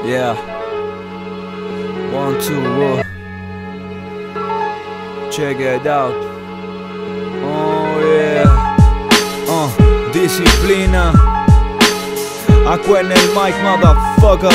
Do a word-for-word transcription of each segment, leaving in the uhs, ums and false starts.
Yeah. One, two, one. Check it out. Oh yeah. Uh, disciplina. Aqua en el mic, motherfucker.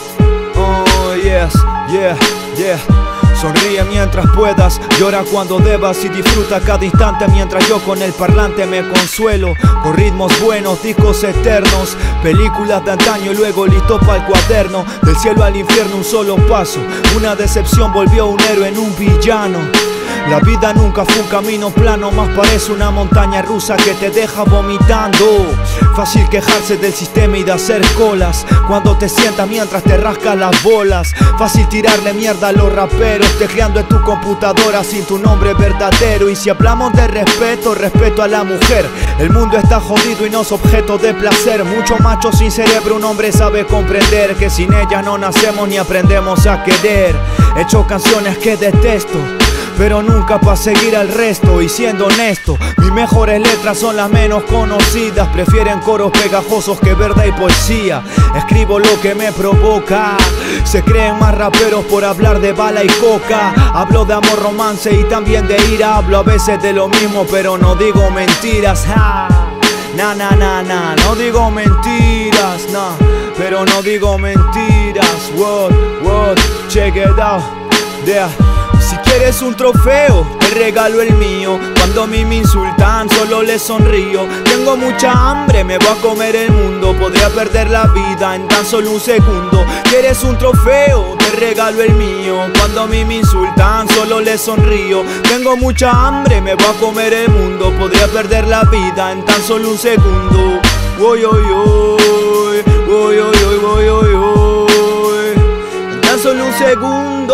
Oh yes, yeah, yeah. Sonríe mientras puedas, llora cuando debas y disfruta cada instante mientras yo con el parlante me consuelo. Con ritmos buenos, discos eternos, películas de antaño y luego listo para el cuaderno. Del cielo al infierno un solo paso, una decepción volvió un héroe en un villano. La vida nunca fue un camino plano, más parece una montaña rusa que te deja vomitando. Fácil quejarse del sistema y de hacer colas cuando te sientas mientras te rascas las bolas. Fácil tirarle mierda a los raperos tecleando en tu computadora sin tu nombre verdadero. Y si hablamos de respeto, respeto a la mujer. El mundo está jodido y no es objeto de placer. Mucho macho sin cerebro un hombre sabe comprender que sin ella no nacemos ni aprendemos a querer. He hecho canciones que detesto, pero nunca pa' seguir al resto. Y siendo honesto, mis mejores letras son las menos conocidas. Prefieren coros pegajosos que verdad y poesía. Escribo lo que me provoca. Se creen más raperos por hablar de bala y coca. Hablo de amor, romance y también de ira. Hablo a veces de lo mismo pero no digo mentiras. Ja. Na na na na, no digo mentiras, nah, pero no digo mentiras. What, what, check it out, yeah. Si quieres un trofeo, te regalo el mío. Cuando a mí me insultan, solo les sonrío. Tengo mucha hambre, me voy a comer el mundo. Podría perder la vida en tan solo un segundo. ¿Quieres un trofeo? Te regalo el mío. Cuando a mí me insultan, solo les sonrío. Tengo mucha hambre, me voy a comer el mundo. Podría perder la vida en tan solo un segundo. Voy, voy, voy, voy, voy, voy, voy, voy. En tan solo un segundo.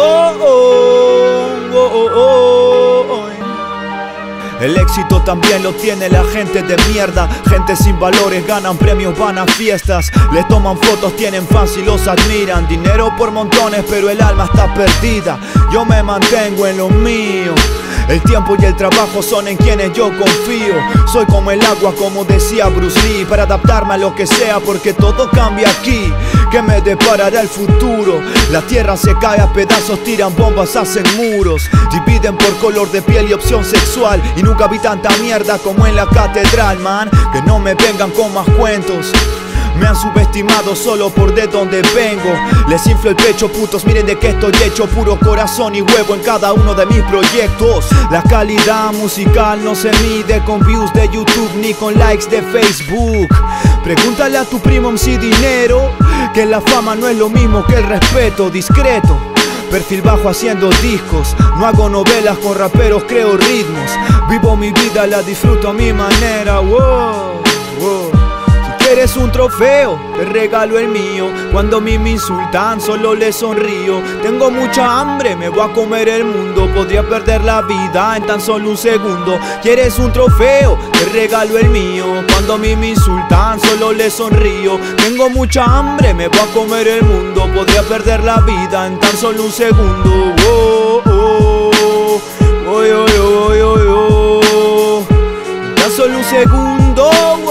Oh, oh, oh, oh. El éxito también lo tiene la gente de mierda. Gente sin valores, ganan premios, van a fiestas. Les toman fotos, tienen fans y los admiran. Dinero por montones, pero el alma está perdida. Yo me mantengo en lo mío. El tiempo y el trabajo son en quienes yo confío. Soy como el agua, como decía Bruce Lee, para adaptarme a lo que sea, porque todo cambia aquí. ¿Qué me deparará el futuro? La tierra se cae a pedazos, tiran bombas, hacen muros. Dividen por color de piel y opción sexual. Y nunca vi tanta mierda como en la catedral, man. Que no me vengan con más cuentos. Me han subestimado solo por de donde vengo. Les inflo el pecho, putos, miren de qué estoy hecho. Puro corazón y huevo en cada uno de mis proyectos. La calidad musical no se mide con views de YouTube ni con likes de Facebook. Pregúntale a tu primo M C Dinero que la fama no es lo mismo que el respeto. Discreto, perfil bajo haciendo discos. No hago novelas con raperos, creo ritmos. Vivo mi vida, la disfruto a mi manera. Wow, wow. ¿Quieres un trofeo? Te regalo el mío. Cuando a mí me insultan, solo les sonrío. Tengo mucha hambre, me voy a comer el mundo. Podría perder la vida en tan solo un segundo. ¿Quieres un trofeo? Te regalo el mío. Cuando a mí me insultan, solo les sonrío. Tengo mucha hambre, me voy a comer el mundo. Podría perder la vida en tan solo un segundo. Oh, oh, oh, oh, oh, oh, oh, oh. En tan solo un segundo.